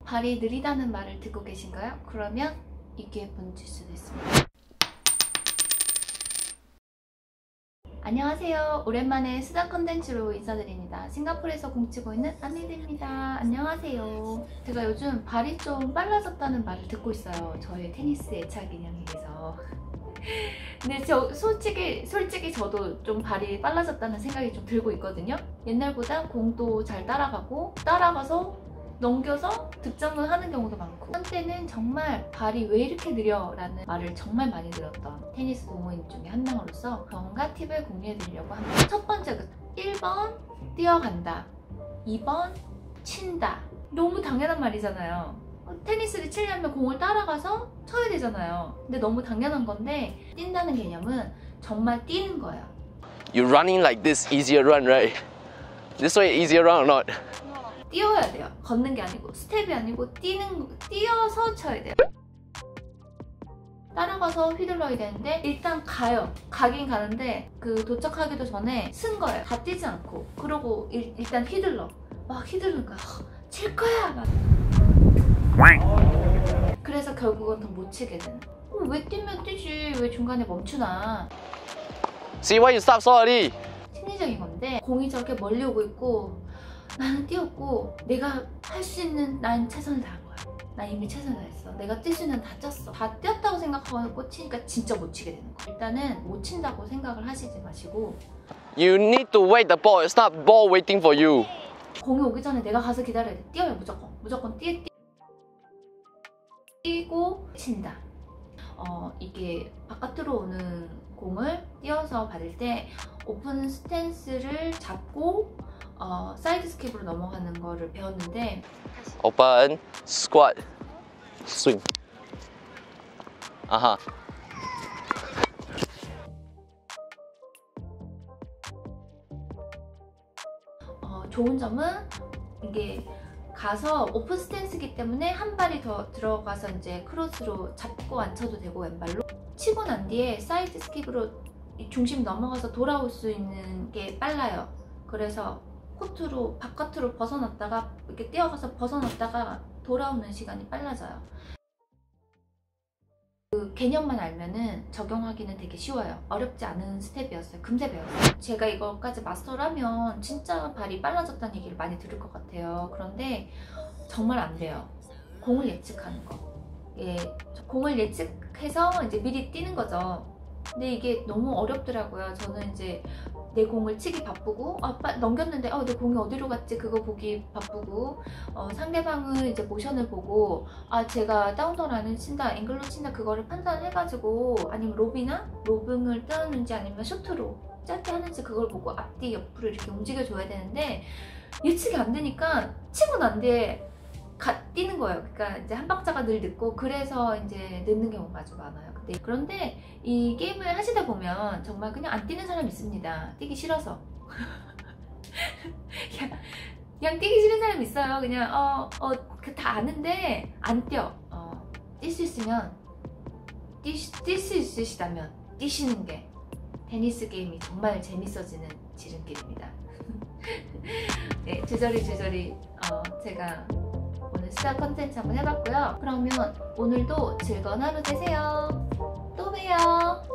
발이 느리다는 말을 듣고 계신가요? 그러면 이 기회 번질 수도 있습니다. 안녕하세요. 오랜만에 수다 컨텐츠로 인사드립니다. 싱가포르에서 공치고 있는 안내드입니다. 안녕하세요. 제가 요즘 발이 좀 빨라졌다는 말을 듣고 있어요. 저의 테니스 애착 인형에 의해서. 근데 솔직히 저도 좀 발이 빨라졌다는 생각이 좀 들고 있거든요. 옛날보다 공도 잘 따라가서 넘겨서 득점을 하는 경우도 많고, 한때는 정말 발이 왜 이렇게 느려? 라는 말을 정말 많이 들었던 테니스 동호인 중에 한 명으로서 경과 팁을 공유해 드리려고 합니다. 첫 번째, 1번 뛰어간다, 2번 친다. 너무 당연한 말이잖아요. 테니스를 치려면 공을 따라가서 쳐야 되잖아요. 근데 너무 당연한 건데, 뛴다는 개념은 정말 뛰는 거예요. You're running like this easier run, right? This way easier run or not? 뛰어야 돼요. 걷는 게 아니고, 스텝이 아니고 뛰어서 쳐야 돼요. 따라가서 휘둘러야 되는데 일단 가긴 가는데 그 도착하기도 전에 쓴 거예요. 다 뛰지 않고. 그러고 일단 막 휘두르는 거야. 칠 거야! 막. 그래서 결국은 더 못 치게 되는. 왜 뛰면 뛰지? 왜 중간에 멈추나? See why you stop so early? 심리적인 건데, 공이 저렇게 멀리 오고 있고 나는 뛰었고, 내가 할 수 있는 난 최선을 다한 거야. 나 이미 최선을 다했어. 내가 뛸 수 있는 다 쪘어. 다 뛰었다고 생각하고 치니까 진짜 못 치게 되는 거야. 일단은 못 친다고 생각을 하시지 마시고, You need to wait the ball. It's not ball waiting for you. 공이 오기 전에 내가 가서 기다려야 돼. 뛰어요. 무조건 뛰고 친다. 이게 바깥으로 오는 공을 뛰어서 받을 때 오픈 스탠스를 잡고 사이드 스킵으로 넘어가는 거를 배웠는데, Open, squat, swing. 아하. 좋은 점은 이게 가서 오픈 스탠스이기 때문에 한 발이 더 들어가서 이제 크로스로 잡고 안 쳐도 되고, 왼발로 치고 난 뒤에 사이드 스킵으로 중심 넘어가서 돌아올 수 있는 게 빨라요. 그래서 코트로 바깥으로 벗어났다가 이렇게 뛰어가서 벗어났다가 돌아오는 시간이 빨라져요. 그 개념만 알면은 적용하기는 되게 쉬워요. 어렵지 않은 스텝이었어요. 금세 배웠어요. 제가 이거까지 마스터를 하면 진짜 발이 빨라졌다는 얘기를 많이 들을 것 같아요. 그런데 정말 안 돼요. 공을 예측하는 거. 예, 공을 예측해서 이제 미리 뛰는 거죠. 근데 이게 너무 어렵더라고요. 저는 이제 내 공을 치기 바쁘고, 넘겼는데 내 공이 어디로 갔지 그거 보기 바쁘고, 상대방은 이제 모션을 보고, 제가 다운더 라인을 친다, 앵글로 친다, 그거를 판단해가지고, 아니면 로빙을 뜨는지 아니면 슈트로 짧게 하는지 그걸 보고 앞뒤 옆으로 이렇게 움직여줘야 되는데, 예측이 안 되니까 치고 난 뒤에 뛰는 거예요. 그러니까 이제 한 박자가 늘 늦고, 그래서 이제 늦는 경우가 아주 많아요. 그런데 이 게임을 하시다 보면 정말 그냥 안 뛰는 사람이 있습니다. 뛰기 싫어서. 그냥 뛰기 싫은 사람이 있어요. 그냥 다 아는데 안 뛰어. 뛸 수 있으면, 뛸 수 있으시다면 뛰시는 게 테니스 게임이 정말 재밌어지는 지름길입니다. 네, 주저리 제가 오늘 수다 컨텐츠 한번 해봤고요. 그러면 오늘도 즐거운 하루 되세요. 또 봬요.